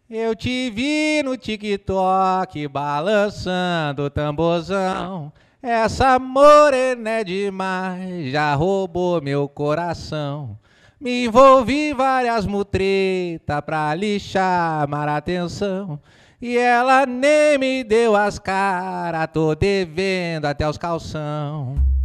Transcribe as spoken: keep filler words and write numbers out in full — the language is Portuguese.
Eu te vi no TikTok balançando o tamborzão. Essa morena é demais, já roubou meu coração. Me envolvi em várias mutretas pra lhe chamar a atenção. E ela nem me deu as caras, tô devendo até os calção.